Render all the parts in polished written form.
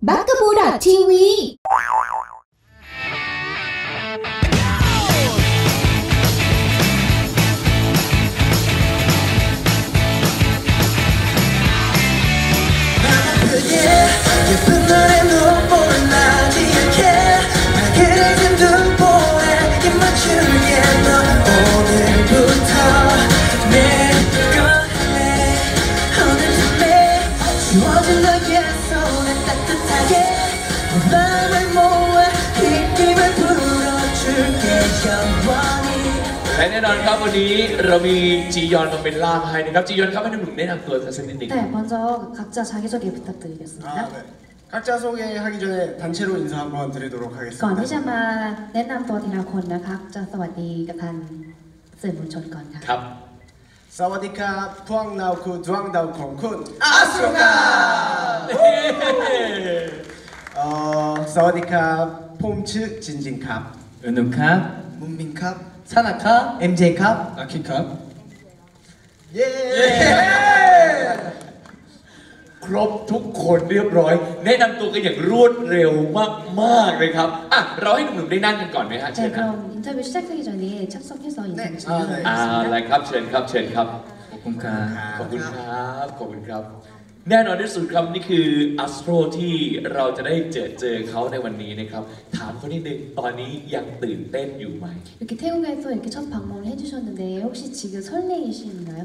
bakabu.tv 예쁜 너의 눈보라 나지 않게 밝게 든 눈보라에 입 맞출게 너 오늘부터 내걸 할래 오늘쯤에 지워진 너의 손에 따뜻하게 내 맘을 모아 힘을 불어줄게 영원히 และแน่นอนครับวันนี้เรามีจียอนมาเป็นล่ามให้นะครับจียอนครับให้หนุ่มๆแนะนำตัวสักนิดหนึ่ง 네, 먼저 각자 자기소개 부탁드리겠습니다. 네. 각자 소개하기 전에 단체로 인사 한번 드리도록 ก่อน 하겠습니다. ที่จะมาแนะนำตัวทีละคนนะคะจะสวัสดีกับท่านสื่อมวลชนก่อนค่ะครับ 사와디카 푸앙나우쿠 두앙다우콩쿤 아스로카 사와디카 폼츠 진진캅 은우캅 문민캅 사나캅 MJ캅 아키캅 예! ครบทุกคนเรียบร้อยแนะนำตัวกันอย่างรวดเร็วมากๆเลยครับอ่ะเราให้หนุ่มๆได้นั่งกันก่อนไหมฮะเชิ 네, ญนะ 그럼 인터뷰 시작하기 전에 착석해서 인터뷰 네. 진행하겠습니다. อะไรครับเชิญครับเชิญครับ 고군카 ขอบคุณครับขอบคุณครับ แน่นอนที่สุดครับนี่คืออัสโตรที่เราจะได้เจอเขาในวันนี้นะครับถามเขานิดนึงตอนนี้ยังตื่นเต้นอยู่ไหม 이렇게 태국에서 이렇게 첫 방문을 해주셨는데 혹시 지금 설레이신가요?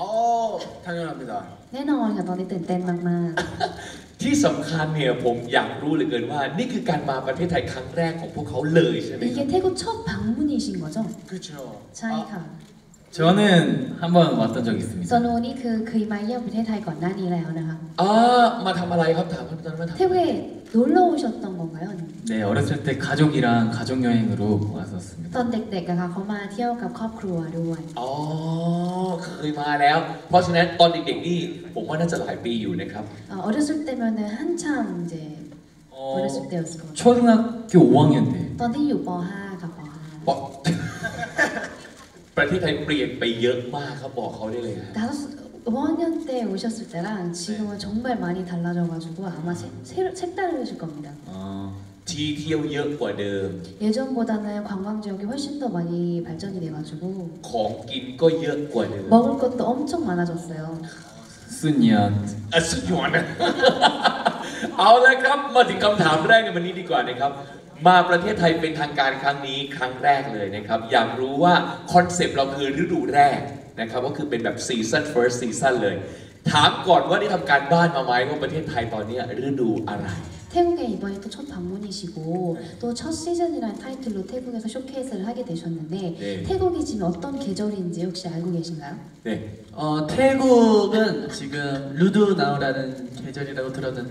당연합니다. แน่นอนค่ะตอนนี้ตื่นเต้นมากที่สำคัญเนี่ยผมอยากรู้เหลือเกินว่านี่คือการมาประเทศไทยครั้งแรกของพวกเขาเลยใช่ไหมๆ 이게 태국 첫 방문이신 거죠? 그렇죠. ใช่ค่ะ 저는 한번 왔던 적 있습니다. โซโนนี่คือเคยมาเยี่ยมประเทศไทยก่อนหน้านี้แล้วนะคะมาทำอะไรครับถามตอนนั้นมาทำ 태국에 놀러 오셨던 건가요? 네, 어렸을 때 가족이랑 가족 여행으로 왔었습니다. ตอนเด็กๆอะค่ะเขามาเที่ยวกับครอบครัวด้วยอ๋อเคยมาแล้ว เพราะฉะนั้นตอนเด็กๆนี่ผมว่าน่าจะหลายปีอยู่นะครับ 어렸을 때면은 한참 이제 어렸을 때였을 거예요. 초등학교 5학년 때 ตอนที่อยู่ป .5 ค่ะปบอก ประเทศไทยเปลี่ยนไปเยอะมากครับบอกเขาได้เลยฮะ .5 5학년 때 오셨을 때랑 지금은 정말 많이 달라져가지고 아마 색다르실 겁니다. ที่เที่ยวเยอะกว่าเดิม 예전보다는 관광 지역이 훨씬 더 많이 발전이 돼가지고 ของกินก็เยอะกว่าเดิม 먹을 것도 엄청 많아졌어요. 순이야 สุดยอดนะ เอาเลยครับมาถึงคำถามแรกในวันนี้ดีกว่านะครับมาประเทศไทยเป็นทางการครั้งนี้ครั้งแรกเลยนะครับอยากรู้ว่าคอนเซปต์เราคือฤดูแรกนะครับก็คือเป็นแบบซีซั่น first season เลยถามก่อนว่าได้ทำการบ้านมาไหมว่าประเทศไทยตอนนี้ฤดูอะไร 태국에 이번에 또 첫 방문이시고 또 첫 시즌이라는 타이틀로 태국에서 쇼케이스를 하게 되셨는데 네. 태국이 지금 어떤 계절인지 혹시 알고 계신가요? 네. 태국은 지금 루드나우라는 계절이라고 들었는데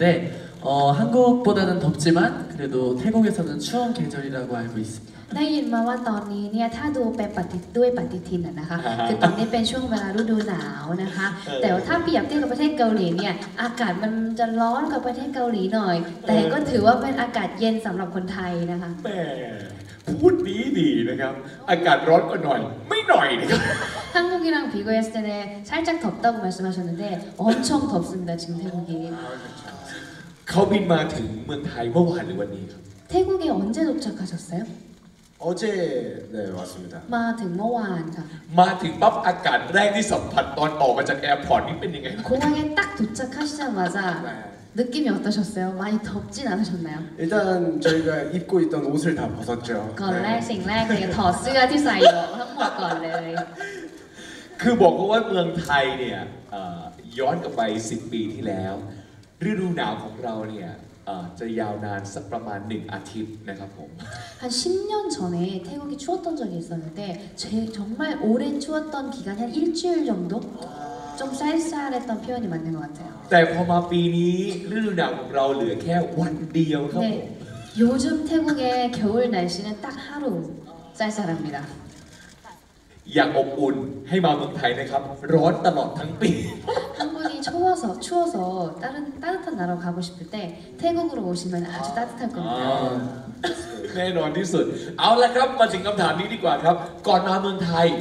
한국보다는 덥지만 그래도 태국에서는 추운 계절이라고 알고 있습니다. ได้ยินมาว่าตอนนี้เนี่ยถ้าดูเป็นด้วยปฏิทินนะคะ คือตอนนี้เป็นช่วงเวลาฤดูหนาวนะคะ แต่ว่าถ้าเปรียบเทียบกับประเทศเกาหลีเนี่ยอากาศมันจะร้อนกว่าประเทศเกาหลีหน่อย แต่ก็ถือว่าเป็นอากาศเย็นสำหรับคนไทยนะคะแหมพูดดีนะครับอากาศร้อนกว่าหน่อยไม่หน่อยนะครับ 한국이랑 비교했을 때는 살짝 덥다고 말씀하셨는데 엄청 덥습니다 지금 태국이. เขาบินมาถึงเมืองไทยเมื่อวานหรือวันนี้ครับ 태국에 언제 도착하셨어요? 어제 네 왔습니다. มาถึงเมื่อวานค่ะมาถึงปั๊บอากาศแรกที่สัมผัสตอนออกมาจากแอร์พอร์ตนี่เป็นยังไงครับ 공항에 딱 도착하시자마자 네. 느낌이 어떠셨어요? 많이 덥진 않으셨나요? 일단 저희가 입고 있던 옷을 다 벗었죠. ก่อนแรกสิ่งแรกเลยถอดเสื้อที่ใส่อยู่ทั้งหมดก่อนเลยคือบอกว่าเมืองไทยเนี่ยย้อนกลับไป10 ปีที่แล้วฤดูหนาวของเราเนี่ยจะยาวนานสักประมาณ1 อาทิตย์นะครับผม 한 10년 전에 태국이 추웠던 적이 있었는데 정말 오랜 추웠던 기간이 한 일주일 정도? 좀 쌀쌀했던 표현이 맞는 것 같아요. แต่พอมาปีนี้ฤดูหนาวของเราเหลือแค่วันเดียวครับผม 네, 요즘 태국의 겨울 날씨는 딱 하루 쌀쌀합니다. อยากอบอุ่นให้มาเมืองไทยนะครับร้อนตลอดทั้งปี 한국이 추워서 따뜻한 나라로 가고 싶을 때 태국으로 오시면 아주 따뜻할 겁니다. แน่นอนที่สุดเอาละครับมาถึงคำถามนี้ดีกว่าครับก่อนมาเมืองไทย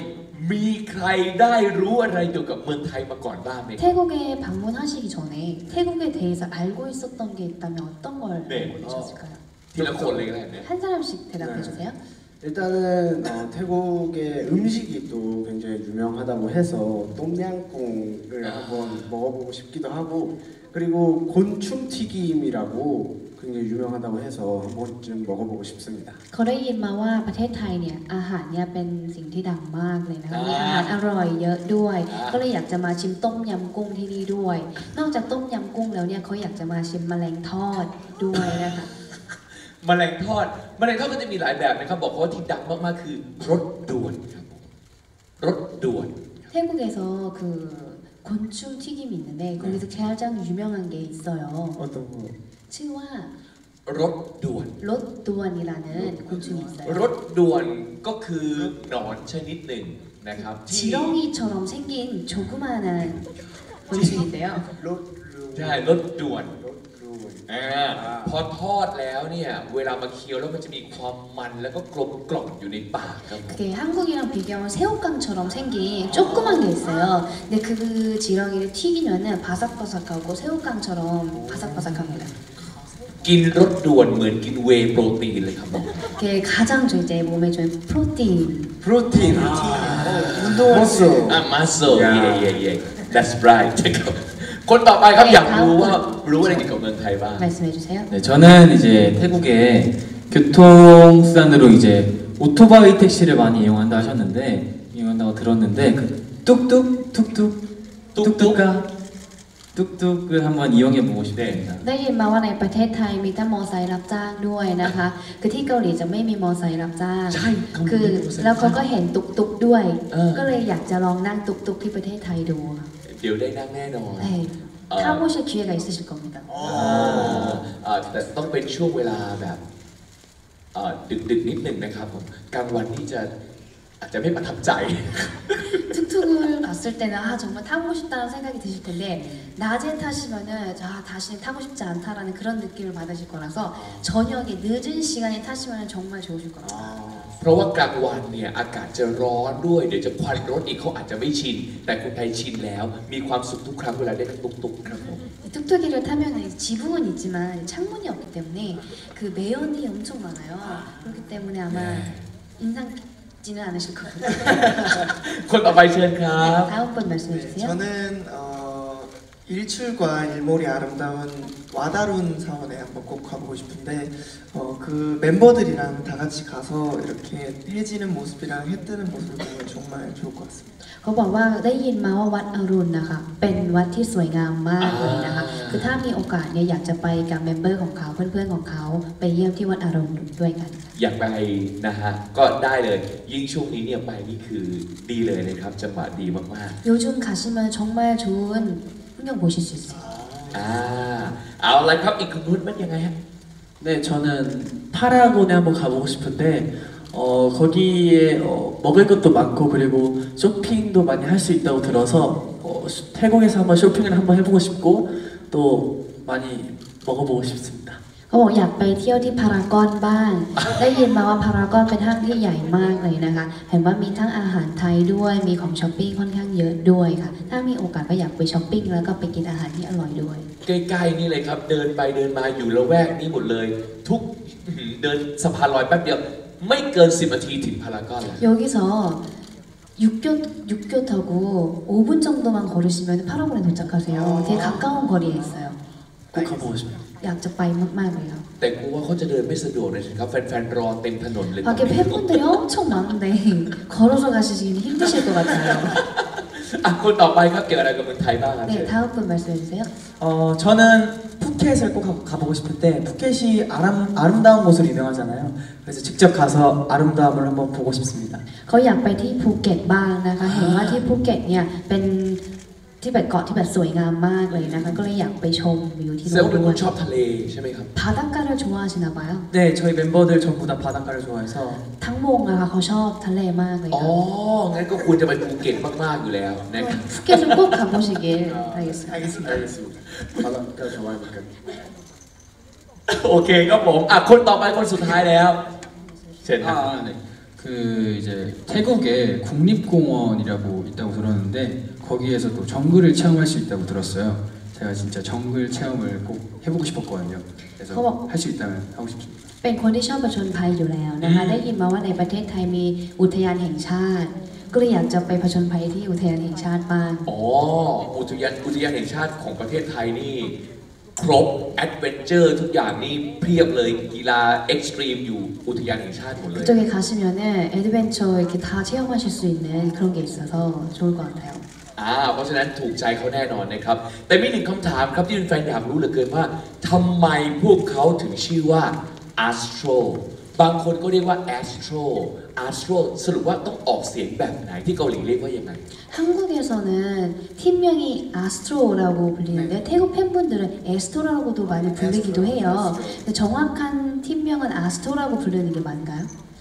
มีใครได้รู้อะไรเกี่ยวกับเมืองไทยมาก่อนบ้างไหมครับ 태국에 방문하시기 전에 태국에 대해서 알고 있었던 게 있다면 어떤 걸 네. 알고 계셨을까요? ทีละคนเลยก็ได้นะ 한 사람씩 대답해 주세요. 일단은 태국의 음식이 또 굉장히 유명하다고 해서 똠양꿍을 한번 먹어보고 싶기도 하고 그리고 곤충 튀김이라고 굉장히 유명하다고 해서 한 번쯤 먹어보고 싶습니다. เขาได้ยินมาว่าประเทศไทยเนี่ยอาหารเนี่ยเป็นสิ่งที่ดังมากเลยนะคะมีอาหารอร่อยเยอะด้วย ก็เลยอยากจะมาชิมต้มยำกุ้งที่นี่ด้วย นอกจากต้มยำกุ้งแล้วเนี่ยเขาอยากจะมาชิมแมลงทอดด้วยนะคะแมลงทอดก็จะมีหลายแบบนะครับบอกว่าที่ดังมากๆคือรถด่วนครับผมรถด่วน 태국에서 그 곤충 튀김이 있는데 거기서 가장 유명한 게 있어요. 어떤 거? ชื่อว่ารถด่วน 롯두원이라는 곤충이 있어요. รถด่วนก็คือหนอนชนิดหนึ่งนะครับที่ 지렁이처럼 생긴 조그마한 곤충인데요. ใช่รถด่วน 롯루원. พอทอดแล้วเนี่ยเวลามาเคี้ยวแล้วมันจะมีความมันแล้วก็กลมกล่อมอยู่ในปากครับผม 그게 한국이랑 비교하면 새우깡처럼 생긴 조그만 게 있어요. 근데 그 지렁이를 튀기면은 바삭바삭하고 새우깡처럼 바삭바삭합니다. กินรถด่วนเหมือนกินเวย์โปรตีนเลยครับผม 그게 가장 이제 몸에 좋은 프로틴. 프로틴. 운동할 수. มัสเซลเย่ that's right ครับคนต่อไปครับอยากรู้อะไรเกี่ยวกับเมืองไทยบ้าง 말씀해 주세요. 네, 저는 이제 태국의 교통수단으로 이제 오토바이 택시를 많이 이용한다고 들었는데 그 뚝뚝을 한번 이용해 보고 싶습니다. ได้ยินมาว่าในประเทศไทยมีทั้งมอไซค์รับจ้างด้วยนะคะ คือที่เกาหลีจะไม่มีมอไซค์รับจ้างใช่คือแล้วเขาก็เห็นตุกๆด้วยเออก็เลยอยากจะลองนั่งตุกๆที่ประเทศไทยดูเดี๋ยวได้นั่งแน่นอน 네, 타보실 기회가 있으실 겁니다. แต่ต้องเป็นช่วงเวลาแบบดึกนิดหนึ่งนะครับผมกลางวันนี่อาจจะไม่ประทับใจ 툭툭을 봤을 때는 정말 타고 싶다는 생각이 드실 텐데 낮에 타시면은 다시는 타고 싶지 않다라는 그런 느낌을 받으실 거라서 저녁에 늦은 시간에 타시면은 정말 좋으실 겁니다. เพราะว่ากลางวันเนี่ยอากาศจะร้อนด้วยเดี๋ยวจะควันรถอีกเขาอาจจะไม่ชิน แต่คนไทยชินแล้วมีความสุขทุกครั้งเวลาได้นั่งตุ๊กๆครับผม 뚝뚝이를 타면은 지붕은 있지만 창문이 없기 때문에 그 매연이 엄청 많아요. 그렇기 때문에 아마 인상지는 않으실 겁니다. คนต่อไปเชิญครับ 다음 분 말씀해 네, 주세요. 저는 일출과 일몰이 아름다운 와다룬 사원에 한번 꼭 가보고 싶은데 그 멤버들이랑 다 같이 가서 이렇게 해지는 모습이랑 해 뜨는 모습을 보면 정말 좋을 것 같습니다. เขาบอกว่าได้ยินมาว่าวัดอรุณนะคะเป็นวัดที่สวยงามมากเลยนะคะคือถ้ามีโอกาสเนี่ยอยากจะไปกับเมมเบอร์ของเขาเพื่อนๆของเขาไปเยี่ยมที่วัดอรุณด้วยกันอยากไปนะฮะก็ได้เลยยิ่งช่วงนี้เนี่ยไปนี่คือดีเลยนะครับจังหวะดีมาก 요즘 가시면 정말 좋은 풍경 보실 수 있어요. ๆเอาละครับอีกคนนู้นมันยังไงฮะ 네, 저는 파라곤에 한번 가보고 싶은데 거기에 먹을 것도 많고 그리고 쇼핑도 많이 할 수 있다고 들어서 태국에서 한번 쇼핑을 한번 해보고 싶고 또 많이 먹어보고 싶습니다. เขาบอกอยากไปเที่ยวที่พารากอนบ้าง ได้ยินมาว่าพารากอนเป็นห้างที่ใหญ่มากเลยนะคะ เห็นว่ามีทั้งอาหารไทยด้วย มีของช้อปปิ้งค่อนข้างเยอะด้วยค่ะ ถ้ามีโอกาสก็อยากไปช้อปปิ้งแล้วก็ไปกินอาหารที่อร่อยด้วยใกล้ๆนี่เลยครับเดินไปเดินมาอยู่ละแวกนี้หมดเลย ทุกเดินสะพานลอยแป๊บเดียวไม่เกิน10 นาทีถึงพารากอนแล้ว 여기서 육교 타고 5분 정도만 걸으시면 파라곤에 도착하세요. 되게 가까운 거리에 있어요. 꼭 가보고 싶어요. อยากจะไปมากๆเลยค่ะแต่กลัวว่าเขาจะเดินไม่สะดวกเลยครับแฟนๆรอเต็มถนนเลย 밖에 팬분들이 엄청 많은데 걸어서 가시기는 힘드실 것 같아요. คนต่อไปครับเกี่ยวอะไรกับเมืองไทยบ้างครับ 네, 다음 분 말씀해 주세요. 저는 푸켓을 꼭 가보고 싶은데 푸켓이 아름다운 곳으로 유명하잖아요. 그래서 직접 가서 아름다움을 한번 보고 싶습니다. เขาอยากไปที่ภูเก็ตบ้างนะคะ เห็นว่าที่ภูเก็ตเนี่ยเป็นที่แบบเกาะที่แบบสวยงามมากเลยนะคะ ก็เลยอยากไปชมวิวที่เซลนู่นล์เป็นด้ควยนชอบทะเลใช่ไหมครับ 바닷가를 좋아하시나 봐요. 네, 저희 멤버들 전부 다 바닷가를 좋아해서 ทั้งวงนะคะเขาชอบทะเลมากเลยอ๋อค่ะงั้นก็ควรจะไปภูเก็ตมากๆอยู่แล้วนะครับ 푸켓을 꼭 가보시길 바라겠습니다. 알겠습니다. 바닷가 좋아하니까. โอเคครับผมคนต่อไปคนสุดท้ายแล้วเชิญครับ 네. 그 그 이제 태국에 국립공원이라고 있다고 들었는데 거기에서도 정글을 체험할 수 있다고 들었어요. 제가 진짜 정글 체험을 꼭 해보고 싶었거든요. 그래서 할 수 있다면 하고 싶습니다. เป็นคนที่ชอบผจญภัยอยู่แล้วนะคะได้ยินมาว่าในประเทศไทยมีอุทยานแห่งชาติก็เลยอยากจะไปผจญภัยที่อุทยานแห่งชาติบ้างอ๋ออุทยานแห่งชาติของประเทศไทยนี่ครบแอดเวนเจอร์ทุกอย่างนี่เพียบเลยกีฬาเอ็กซ์ตรีมอยู่อุทยานแห่งชาติหมดเลย 그쪽에 가시면은 애드벤처 이렇게 다 체험하실 수 있는 그런 게 있어서 좋을 것 같아요. เพราะฉะนั้นถูกใจเขาแน่นอนนะครับแต่มีหนึ่งคำถามครับที่แฟนๆอยากรู้เหลือเกินว่าทำไมพวกเขาถึงชื่อว่า Astro บางคนก็เรียกว่า Astro สรุปว่าต้องออกเสียงแบบไหนที่เกาหลีเรียกว่ายังไง 한국에서는 팀명이 아스트로라고 불리는데 태국 팬분들은 에스토라고도 많이 부르기도 해요. 근데 정확한 팀명은 아스트로라고 부르는 게 맞나요?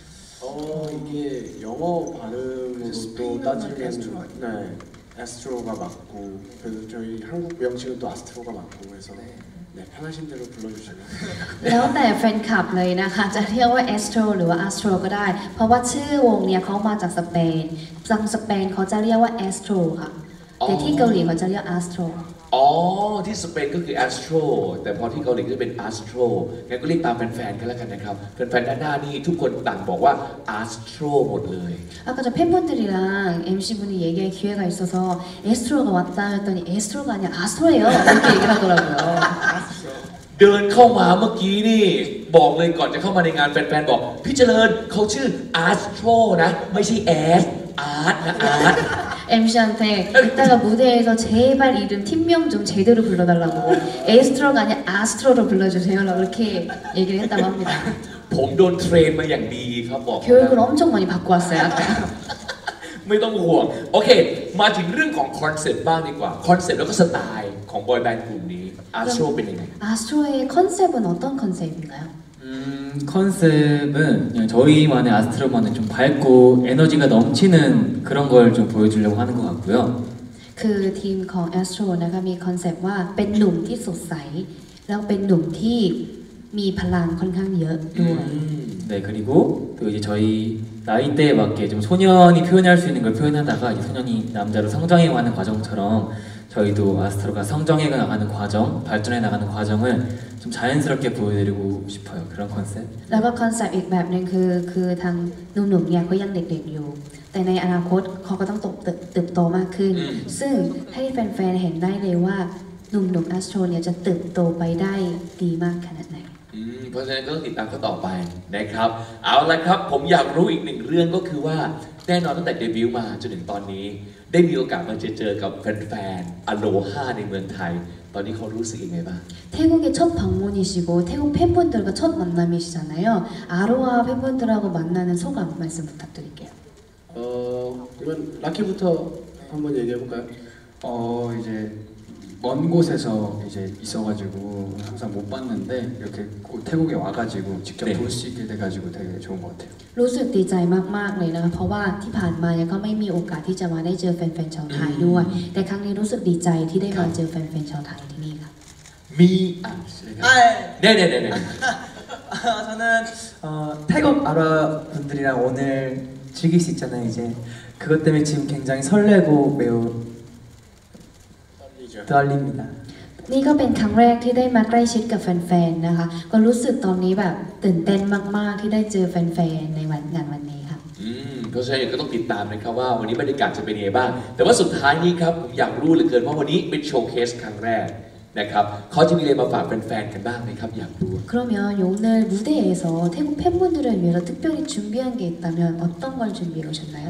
이게 영어 발음으로 또 따지면 네, 에스트로가 맞고 그래서 저희 한국 명칭은 또 아스트로가 맞고 그래서 네, 편하신 대로 불러주시면 แล้วแต่แฟนคลับเลยนะคะจะเรียกว่า Astro หรือว่า Astro ก็ได้เพราะว่าชื่อวงเนี่ยเขามาจากสเปนจากสเปนเขาจะเรียกว่า Astro ค่ะแต่ที่เกาหลีเขาจะเรียก Astro ที่สเปนก็คือ Astro แต่พอที่เกาหลีก็จะเป็น Astro งั้นก็เรียกตามแฟนๆกันแล้วกันนะครับแฟนๆด้านหน้านี่ทุกคนต่างบอกว่า Astro หมดเลย 아까 저 팬분들이랑 MC분이 얘기할 기회가 있어서 에스트로가 왔다 했더니 에스트로가 아니라 아스트로예요 이렇게 얘기를 하더라고요 เดินเข้ามาเมื่อกี้นี่บอกเลยก่อนจะเข้ามาในงานแฟนๆบอกพี่เจริญเขาชื่อ Astro นะไม่ใช่ Art นะ Art MC한테 이따가 무대에서 제발 이름 팀명 좀 제대로 불러달라고 에스트로가 아니라 아스트로로 불러주세요라고 이렇게 얘기를 했다고 합니다. ผมโดนเทรนมาอย่างดีครับบอก 교육을 엄청 많이 받고 왔어요. 아까. ไม่ต้องห่วงโอเคมาถึงเรื่องของคอนเซ็ปต์บ้างดีกว่าคอนเซ็ปต์แล้วก็สไตล์ของบอยแบนด์กลุ่มนี้ Astro เป็นยังไง 아스트로의 컨셉은 어떤 컨셉인가요? 컨셉은 그냥 저희만의 아스트로만의 좀 밝고 에너지가 넘치는 그런 걸 좀 보여주려고 하는 것 같고요. คือทีมของ Astro นะคะมีคอนเซปต์ว่าเป็นหนุ่มที่สดใสแล้วเป็นหนุ่มที่มีพลังค่อนข้างเยอะด้วย 네 그리고 또 이제 저희 나이대에 맞게 좀 소년이 표현할 수 있는 걸 표현하다가 이제 소년이 남자로 성장해가는 과정처럼 저희도 아스트로가 성장해 나가는 과정, 발전해 나가는 과정을 좀 자연스럽게 보여드리고 싶어요. 그런 컨셉. แล้วก็คอนเซปต์อีกแบบหนึ่งคือทางหนุ่มๆเนี่ยเขายังเด็กๆอยู่แต่ในอนาคตเขาก็ต้องเติบโตมากขึ้นซึ่งให้แฟนๆเห็นได้เลยว่าหนุ่มๆ Astro เนี่ยจะเติบโตไปได้ดีมากขนาดไหนเพราะฉะนั้นก็ต้องติดตามเขาต่อไปนะครับเอาละครับผมอยากรู้อีกหนึ่งเรื่องก็คือว่าแน่นอนตั้งแต่เดบิวต์มาจนถึงตอนนี้ได้มีโอกาสมาเจอกับแฟนๆอโลฮาในเมืองไทยตอนนี้เขารู้สึกยังไงบ้าง 태국의 첫 방문이시고 태국 팬분들과 첫 만남이시잖아요. 아로하 팬분들하고 만나는 소감 말씀 부탁드릴게요. 그러면 라키부터 한번 얘기해 볼까요? 이제 먼 곳에서 이제 있어가지고 항상 못 봤는데 이렇게 태국에 와가지고 직접 볼 수 있게 돼가지고 되게 좋은 것 같아요. รู้สึกดีใจมากๆเลยนะคะเพราะว่าที่ผ่านมาเนี่ยก็ไม่มีโอกาสที่จะมาได้เจอแฟนๆชาวไทยด้วยแต่ครั้งนี้รู้สึกดีใจที่ได้มาเจอแฟนๆชาวไทยที่นี่ค่ะมีเน่ 저는 태국 아라 분들이랑 오늘 즐길 수 있잖아요 이제 그것 때문에 지금 굉장히 설레고 매우 떨립니다. นี่ก็เป็นครั้งแรกที่ได้มาใกล้ชิดกับแฟนๆนะคะก็รู้สึกตอนนี้แบบตื่นเต้นมากๆที่ได้เจอแฟนๆในงานวันนี้ค่ะเพราะฉะนั้นก็ต้องติดตามนะครับว่าวันนี้บรรยากาศจะเป็นยังไงบ้างแต่ว่าสุดท้ายนี้ครับผมอยากรู้เหลือเกินว่าวันนี้เป็นโชว์เคสครั้งแรกนะครับเขาจะมีอะไรมาฝากแฟนๆกันบ้างไหมครับอยากรู้ 그러면 오늘 무대에서 태국 팬분들을 위해서 특별히 준비한 게 있다면 어떤 걸 준비해 오셨나요?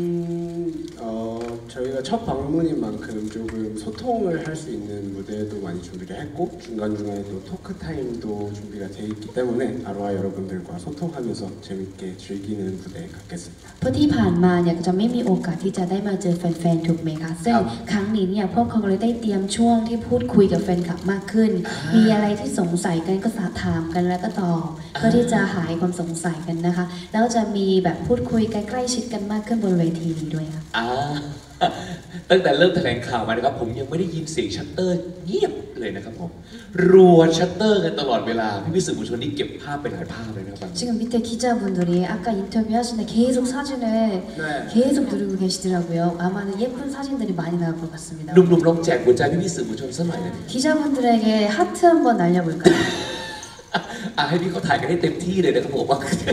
저희가 첫 방문인 만큼 조금 소통을 할 수 있는 무대도 많이 준비를 했고 중간중간에 또 토크 타임도 준비가 돼 있기 때문에 아로하 여러분들과 소통하면서 재밌게 즐기는 무대 갖겠습니다. เพราะที่ผ่านมาเนี่ยจะไม่มีโอกาสที่จะได้มาเจอแฟนๆถูกไหมคะซึ่งครั้งนี้เนี่ยพวกเขาเลยได้เตรียมช่วงที่พูดคุยกับแฟนคลับมากขึ้นมีอะไรที่สงสัยกันก็ถามกันแล้วก็ตอบเพื่อที่จะหายความสงสัยกันนะคะแล้วจะมีแบบพูดคุยกันใกล้ชิดกันมากขึ้นบนเวทีนี้ด้วยค่ะตั้งแต่เริ่มแถลงข่าวมานะครับผมยังไม่ได้ยินเสียงชัตเตอร์เงียบเลยนะครับผมรัวชัตเตอร์กันตลอดเวลาพี่สื่อมวลชนนี่เก็บภาพไปหลายภาพเลยนะครับ 지금 밑에 기자분들이 아까 인터뷰 하시는데 계속 사진을 계속 누르고 계시더라고요. 아마는 예쁜 사진들이 많이 나올 것 같습니다. หนุ่มๆลองแจกหัวใจพี่สื่อมวลชนสักหน่อยนะ 기자분들에게 하트 한번 날려볼까요? ให้พี่เขาถ่ายกันให้เต็มที่เลยนะครับผมว่า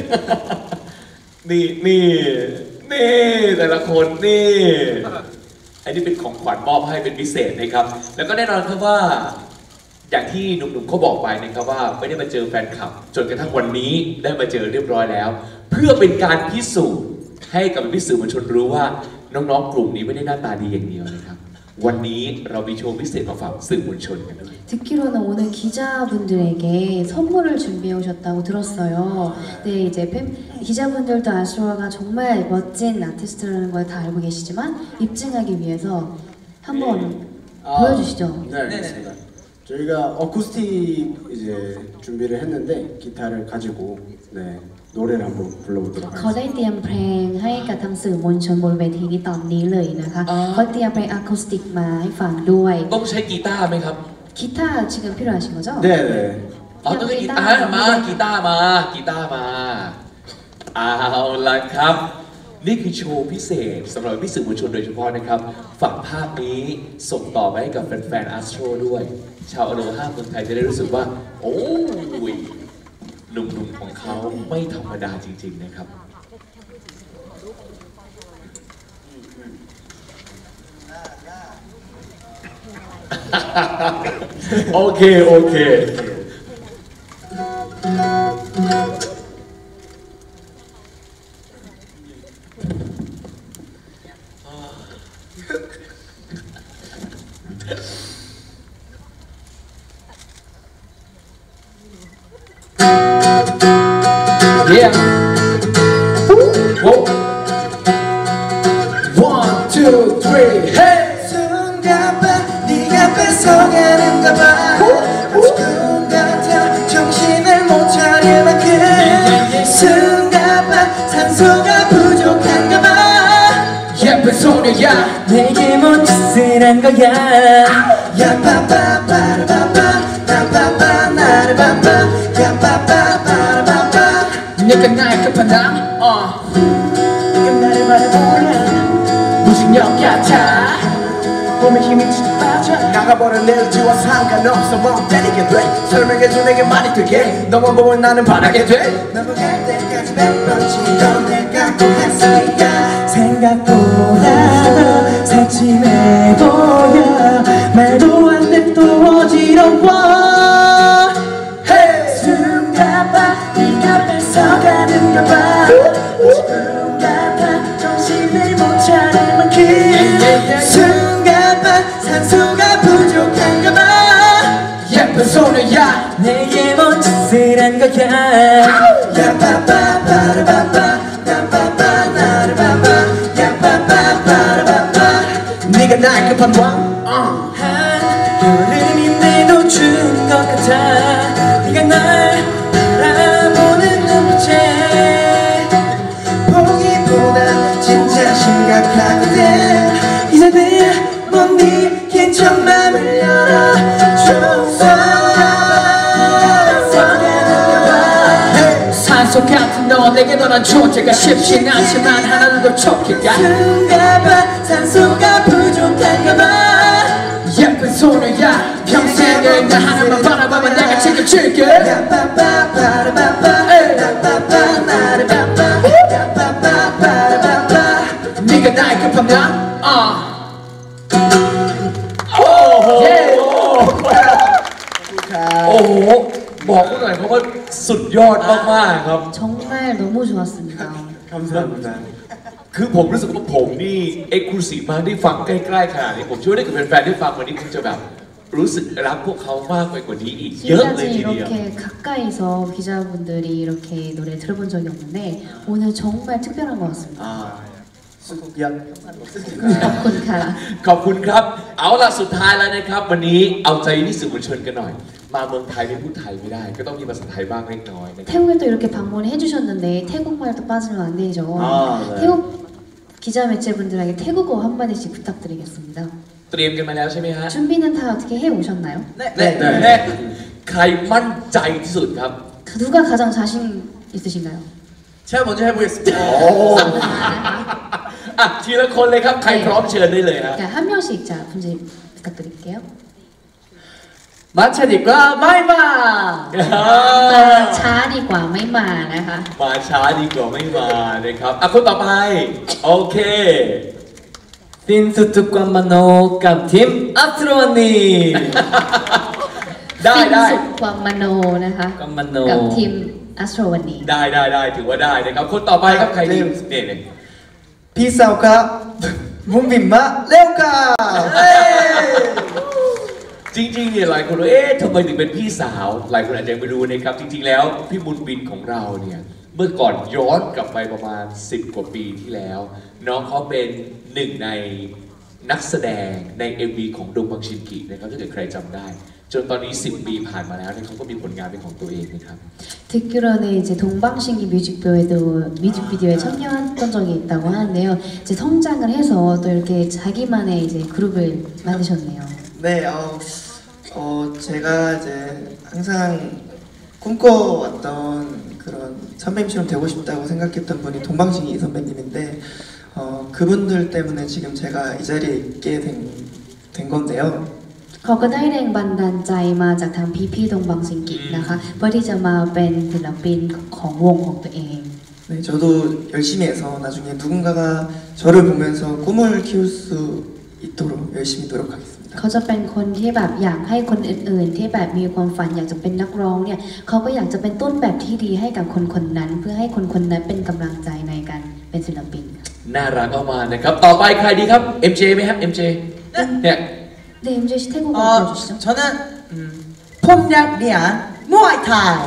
นี่แต่ละคนนี่อันนี้เป็นของขวัญมอบให้เป็นพิเศษนะครับ แล้วก็แน่นอนครับว่าอย่างที่หนุ่มๆเขาบอกไปนะครับว่าไม่ได้มาเจอแฟนคลับจนกระทั่งวันนี้ได้มาเจอเรียบร้อยแล้ว เพื่อเป็นการพิสูจน์ให้กับพี่สื่อมวลชนรู้ว่าน้องๆกลุ่มนี้ไม่ได้หน้าตาดีอย่างเดียวนะครับวันนี้เรามีโชว์พิเศษมาฝากสื่อมวลชนกันด้วย 듣기로는 오늘 기자분들에게 선물을 준비해 오셨다고 들었어요. 네, 이제 기자분들도 아슈라가 정말 멋진 아티스트라는 걸 다 알고 계시지만 입증하기 위해서 한번 보여주시죠. 네, 알겠습니다. 저희가 어쿠스틱 이제 준비를 했는데 기타를 가지고 네, 노래를 한번 불러보도록 เขาได้ 하겠습니다. เตรียมเพลงให้กับทางสื่อมวลชนบนเวทีนี้ตอนนี้เลยนะคะเขาเตรียมเพลงอะคูสติกมาให้ฟังด้วยต้องใช้กีตาร์ไหมครับ 기타 지금 필요하신 거죠? 네, 네. ต้องใช้กีตาร์มากีตาร์มาเอาละครับ นี่คือโชว์พิเศษสำหรับพี่สื่อมวลชนโดยเฉพาะนะครับฝากภาพนี้ส่งต่อไปให้กับแฟนๆอัสโตรด้วย ชาวอโลฮาเมืองไทยจะได้รู้สึกว่าโอ้ยหนุ่มๆของเขาไม่ธรรมดาจริงๆนะครับโอเคYeah. Whoa. 1, 2, 3, hey! 순간만 네가 뺏어가는가 봐 꿈 같아 정신을 못 차릴 만큼 순간만 산소가 부족한가 봐 예쁜 소녀야 내게 뭔 짓을 한 거야 야빠빠빠라빠빠 나빠빠 나르빠빠 야빠빠빠라빠빠 네가 나의 끝판왕 네가 나를 바라보면 무중력 같아 몸에 힘이 쭉 빠져 나가버린 LG와 상관없어 멍 때리게 돼 설명해줘 내게 말이 되게 너만 보면 나는 반하게 돼 넘어갈 때까지 몇 번씩 넌 내가 또 했으니까 생각보다 새침해 보여 말도 안 돼 또 어지러워 hey! 순간만 네가 뺏어가는가 봐 지금 같아 정신을 못 차릴 만큼 순간만 산소가 부족한가 봐 예쁜 소녀야 내게 뭔 짓을 한 거야 야빠빠빠라빠빠 나빠빠 나르빠빠 야빠빠빠라빠빠 네가 나의 끝판왕 여름인데도 추운 것 같아 네가 날 바라보는 눈빛에 보기보다 진짜 심각하거든 이제는 못 이긴 맘을 열어줘서 산소 같은 너 내게 너란 존재가 쉽진 않지만 하나도 더 촉해가 순간만 산소가 부족한가 봐 예쁜 소녀야 평생을 나 하나만 바라보면 내가 책임질게 야빠빠빠라빠빠 야빠빠 나르빠빠 야빠빠빠라빠빠 네가 나의 끝판왕 โอ้โหบอกกูหน่อยเพราะว่าสุดยอดมากๆครับ 정말 너무 좋았습니다. 감사합니다 คือผมรู้สึกว่าผมนี่เอ็กซ์คลูซีฟมากได้ฟังใกล้ๆขนาดนี้ผมเชื่อว่าถ้าเกิดแฟนๆได้ฟังวันนี้คงจะแบบรู้สึกรักพวกเขามากไปกว่านี้อีกเยอะเลย 지금까지 ทีเดียว 이렇게 가까이서 기자분들이 이렇게 노래 들어본 적이 없는데 오늘 정말 특별한 것 같습니다. 야 덕분카 ขอบคุณครับ เอาล่ะสุดท้ายแล้วนะครับ วันนี้เอาใจนี่สื่อมวลชนกันหน่อย มาเมืองไทยไม่พูดไทยไม่ได้ ก็ต้องมีภาษาไทยบ้างเล็กน้อยนะครับ 태국에 또 이렇게 방문해 주셨는데 태국말도 빠지면 안 되죠. 아, 네. 태국 기자 매체분들에게 태국어 한마디씩 부탁드리겠습니다. เตรียมกันมาแล้วใช่ไหมฮะ 준비는 다 어떻게 해오셨나요? แน่ใครมั่นใจที่สุดครับ 누가 가장 자신 있으신가요? 제가 먼저 해보겠습니다. อ่ะทีละคนเลยครับใครพร้อมเชิญได้เลยฮะ 자, 한 명씩 자 문제 부탁드릴게요. 마차니까 마이마. 자리과 마이마นะคะมาช้าดีกว่าไม่มานะครับอ่ะคนต่อไปโอเค 핀수특관만노 깜팀 아스트로원님 ได้ฟินได้สุขความมโนนะคะ 깜만노 กับทีมอัสโตรวันนี้ได้ถือว่าได้นะครับคนต่อไปครับใครดีเนี่ย 비싸우카 문빈마 레오카 จริงๆเนี่ยหลายคนว่าเอ๊ะทำไมถึงเป็นพี่สาวหลายคนอาจจะไม่รู้นะครับจริงๆแล้วพี่บุญบินของเราเนี่ยเมื่อก่อนย้อนกลับไปประมาณ10 กว่าปีที่แล้ว น้องเขาเป็นหนึ่งในนักแสดงใน MV ของดงบังชินกินะครับถ้าเกิดใครจำได้จนตอนนี้10 ปีผ่านมาแล้วเนี่ยเขาก็มีผลงานเป็นของตัวเองนะครับ 듣기로는 이제 동방신기 뮤직비디오에 참여했던 적이 있다고 하는데요. 이제 성장을 해서 또 이렇게 자기만의 이제 그룹을 만드셨네요. 네, 제가 이제 항상 꿈꿔왔던 그런 선배님처럼 되고 싶다고 생각했던 분이 동방신기 선배님인데 그분들 때문에 지금 제가 이 자리에 있게 된 건데요. เขาก็ได้แรงบันดาลใจมาจากทางพี่ๆดงบังซิงกินะคะเพื่อที่จะมาเป็นศิลปินของวงของตัวเอง 네, 저도 열심히 해서 나중에 누군가가 저를 보면서 꿈을 키울 수 있도록 열심히 노력하겠습니다. เขาจะเป็นคนที่แบบอยากให้คนอื่นๆที่แบบมีความฝันอยากจะเป็นนักร้องเนี่ยเขาก็อยากจะเป็นต้นแบบที่ดีให้กับคนคนนั้นเพื่อให้คนคนนั้นเป็นกำลังใจในการเป็นศิลปินน่ารักมากๆนะครับต่อไปใครดีครับ MJ ไหมครับ MJ เนี่ย 네, MJ 씨 태국어 보여주시죠. 저는 폼약 리안 무아이타이.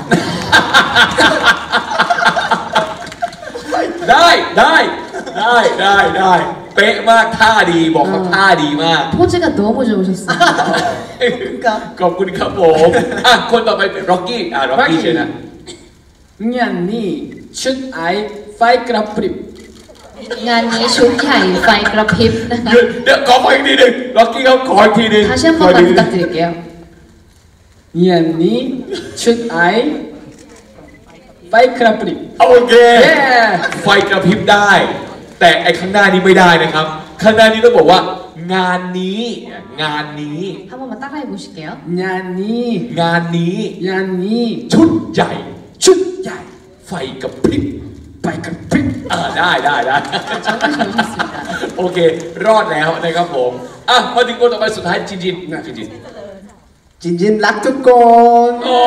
ได้เป๊ะมากท่าดีบอกเขาท่าดีมาก 포즈가 너무 좋으셨어요. ขอบคุณครับผมอ่ะคนต่อไปเป็นร็อกกี้ร็อกกี้เชิญนะ 냐니 슛아이 파이크라프립. งานนี้ชุดใหญ่ไฟกระพริบนะคะเดี๋ยวขออีกทีหนึ่งร็อกกี้เขาขออีกทีหนึ่ง 다시 한 번만 부탁드릴게요. 냐니 슛아이 파이크라프립. โอเคไฟกระพริบได้ แต่ไอ้ข้างหน้านี้ไม่ได้นะครับ ข้างหน้านี้ต้องบอกว่างานนี้ 한 번만 따라해 보실게요. 냐니 งานนี้ 냐니 ชุดใหญ่ไฟกระพริบ 파이크라프립. ได้ 정말 잘하셨습니다. โอเค รอดแล้วนะครับผมอ่ะมาถึงคนต่อไปสุดท้ายจิน 진진 락두콘. โอ้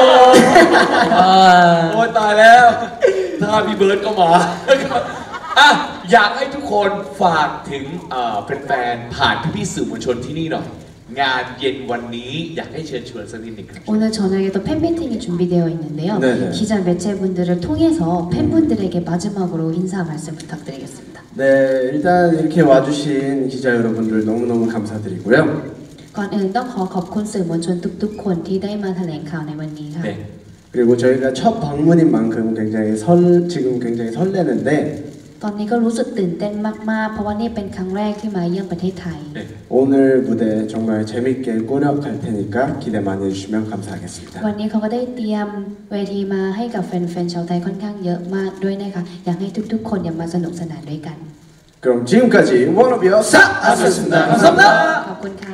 โอ้ตายแล้วถ้าพี่เบิร์ดก็มาอ่ะอยากให้ทุกคนฝากถึงแฟนๆผ่านพี่ๆสื่อมวลชนที่นี่หน่อยงานเย็นวันนี้อยากให้เชิญชวนสักนิดหนึ่งครับ 오늘 저녁에 또 팬미팅이 준비되어 있는데요. 네네. 기자 매체분들을 통해서 팬분들에게 마지막으로 인사 말씀 부탁드리겠습니다. 네, 일단 이렇게 와주신 기자 여러분들 너무너무 감사드리고요. ก่อนอื่นต้องขอขอบคุณสื่อมวลชนทุกๆ คนที่ได้มาแถลงข่าวในวันนี้ค่ะเนี่ย 그리고 저희가 첫 방문인 만큼 지금 굉장히 설레는데 ตอนนี้ก็รู้สึกตื่นเต้นมากๆ เพราะว่านี่เป็นครั้งแรกที่มาเยี่ยมประเทศไทย 오늘 무대 정말 재밌게 꾸려갈 테니까 기대 많이 해주시면 감사하겠습니다. วันนี้เขาก็ได้เตรียมเวทีมาให้กับแฟนๆชาวไทยค่อนข้างเยอะมากด้วยนะคะอยากให้ทุกๆ คนอย่ามาสนุกสนานด้วยกัน 그럼 지금까지 워너비어 사아스였습니다. 감사합니다. ขอบคุณค่ะ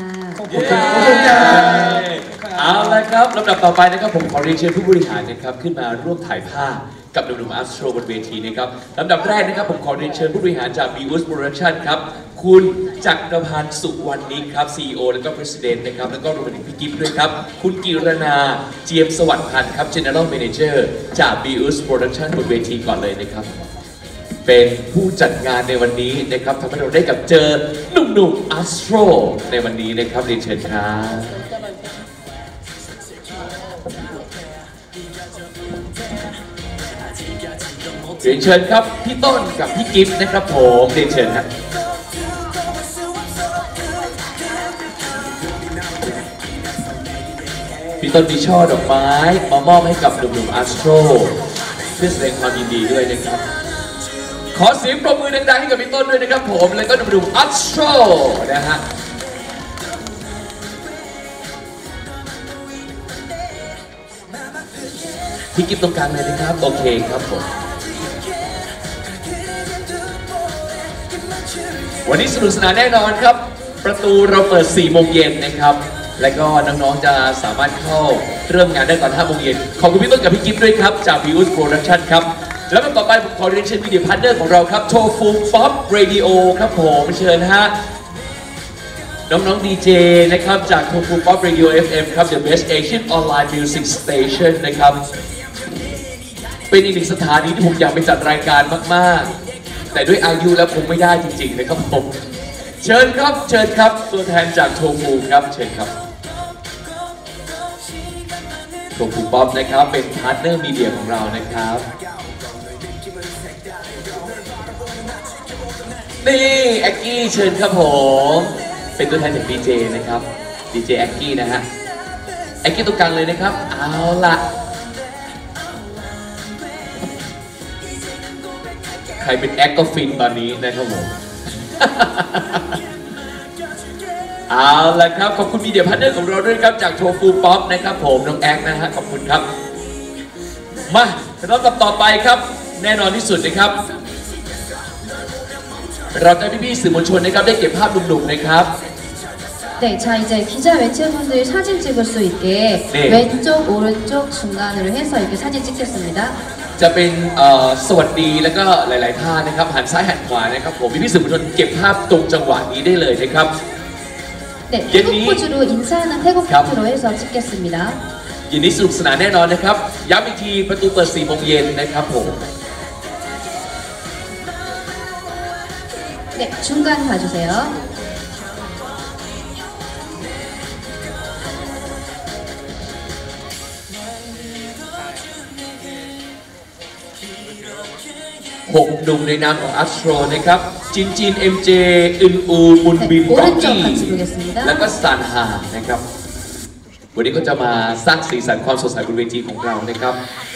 เอาละครับลำดับต่อไปนะครับผมขอเรียนเชิญผู้บริหารนะครับขึ้นมาร่วมถ่ายภาพกับหนุ่มๆอัสโตรบนเวทีนะครับลำดับแรกนะครับผมขอเรียนเชิญผู้บริหารจาก BUS Production ครับคุณจักรพันธ์สุวรรณนิกครับ CEO แล้วก็ President นะครับแล้วก็รวมถึงพี่กิฟต์ด้วยครับคุณกิรนาเจียมสวัสดิ์พันธ์ครับ General Manager จาก BUS Production บนเวทีก่อนเลยนะครับเป็นผู้จัดงานในวันนี้นะครับทำให้เราได้กับเจอหนุ่มๆอัสโตรในวันนี้นะครับเรียนเชิญครับเรียนเชิญครับพี่ต้นกับพี่กิฟต์นะครับผมเรียนเชิญครับพี่ต้นมีช่อดอกไม้มามอบให้กับหนุ่มๆอัสโตรเพื่อแสดงความยินดีด้วยนะครับขอเสียงปรบมือดังๆให้กับพี่ต้นด้วยนะครับผมแล้วก็มาดูอัลโตรนะฮะพี่กิ๊บตรงกลางเลยนะครับโอเคครับผมวันนี้สนุกสนานแน่นอนครับประตูเราเปิด 4 โมงเย็นนะครับและก็น้องๆจะสามารถเข้าเริ่มงานได้ตอน 5 โมงเย็นขอบคุณพี่ต้นกับพี่กิ๊บด้วยครับจากพิวส์โปรดักชั่นครับแล้วต่อไปผมขอเรียนเชิญวิดีโอพาร์ทเนอร์ของเราครับโทฟูป๊อปเรดิโอครับผมเชิญฮะน้องๆดีเจนะครับจากโทฟูป๊อปเรดิโอ FM ครับ The Best Asian Online Music Station นะครับเป็นอีกหนึ่งสถานีที่ผมอยากไปจัดรายการมากๆแต่ด้วยอายุแล้วคงไม่ได้จริงๆนะครับผมเชิญครับเชิญครับตัวแทนจากโทฟูครับเชิญครับโทฟูป๊อปนะครับเป็นพาร์ทเนอร์มีเดียของเรานะครับนี่แอ็กกี้เชิญครับผมเป็นตัวแทนจากดีเจนะครับดีเจแอ็กกี้นะฮะแอ็กกี้ตรงกลางเลยนะครับเอาล่ะใครเป็นแอ็กก็ฟินตอนนี้นะครับผมเอาล่ะครับขอบคุณมีเดียพาร์ทเนอร์ของเราด้วยครับจากโทฟูป๊อปนะครับผมน้องแอ็กนะฮะขอบคุณครับมาลำดับต่อไปครับแน่นอนที่สุดนะครับเราจะพี่ๆสื่อมวลชนนะครับได้เก็บภาพหนุ่มๆนะครับ 네, 자 이제 기자 매체분들이 사진 찍을 수 있게 네. 왼쪽, 오른쪽, 중간으로 해서 이렇게 사진 찍겠습니다. จะเป็นสวัสดีแล้วก็หลายๆท่านะครับหันซ้ายหันขวานะครับผมพี่ๆสื่อมวลชนเก็บภาพตรงจังหวะนี้ได้เลยนะครับ 네, 태국 포즈로 인사하는 태국 포즈로 해서 찍겠습니다. ยินดีสนุกสนานแน่นอนนะครับย้ำอีกทีประตูเปิด 4 โมงเย็นนะครับผม 네, 중간 봐주세요. หกหนุ่มในนามของอัสโตรนะครับจินจิน MJ อึนอูบุญบินบ็อกกี้แล้วก็ซานฮานะครับวันนี้ก็จะมาสร้างสีสันความสดใสบนเวทีของเรานะครับ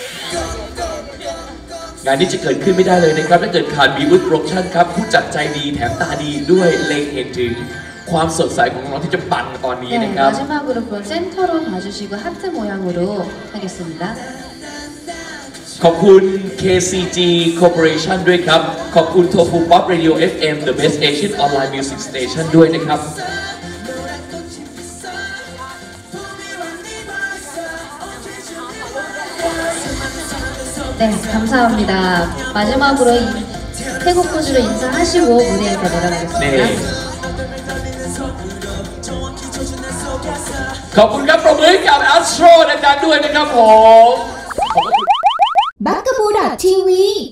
งานนี้จะเกิดขึ้นไม่ได้เลยนะครับถ้าเกิดขาดบีวูดโปรดักชั่นครับผู้จัดใจดีแถมตาดีด้วยเล็งเห็นถึงความสดใสของน้องที่จะปั่นตอนนี้ 네, นะครับ 마지막으로 그럼 센터로 봐주시고 하트 모양으로 하겠습니다. ขอบคุณ KCG Corporation ด้วยครับขอบคุณ Tofu Pop Radio FM The Best Asian Online Music Station ด้วยนะครับ 네, 감사합니다. 마지막으로 태국 포즈로 인사하시고 무대에서 내려가겠습니다. 네. ขอบคุณครับปรบมือให้กับอัสโตรดังๆด้วยนะครับผมบักกะบูดอททีวี